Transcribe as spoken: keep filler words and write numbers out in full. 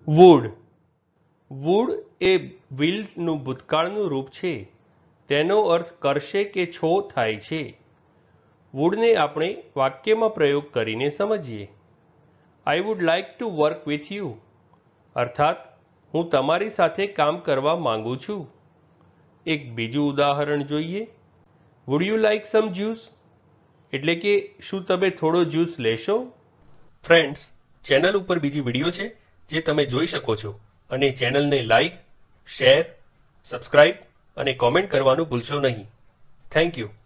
Wood wood એ વિલનું ભૂતકાળનું રૂપ છે. તેનો અર્થ કરશે કે છો થાય છે. વુડને આપણે વાક્યમાં પ્રયોગ કરીને સમજીએ. I would like to work with you, અર્થાત હું તમારી સાથે કામ કરવા માંગુ છું. એક બીજું ઉદાહરણ જોઈએ. Would you like some juice, એટલે કે શું તમે થોડો જ્યુસ લેશો? ફ્રેન્ડ્સ, ચેનલ ઉપર બીજી વિડીયો છે જે તમે જોઈ શકો છો, અને ચેનલને લાઇક, શેર, સબસ્ક્રાઇબ અને કોમેન્ટ કરવાનું ભૂલશો નહીં. Thank you.